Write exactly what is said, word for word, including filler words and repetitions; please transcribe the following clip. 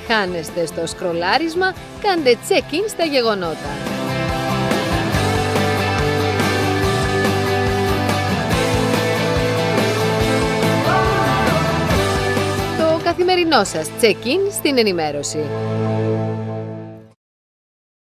χάνεστε στο σκρολάρισμα, κάντε check-in στα γεγονότα. Το καθημερινό σας check-in στην ενημέρωση.